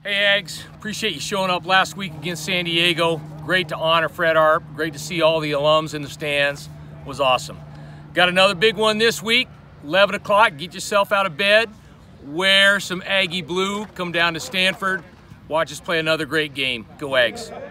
Hey Aggies, appreciate you showing up last week against San Diego. Great to honor Fred Arp. Great to see all the alums in the stands. Was awesome. Got another big one this week, 11 o'clock. Get yourself out of bed, wear some Aggie blue, come down to Stanford, watch us play another great game. Go Aggies.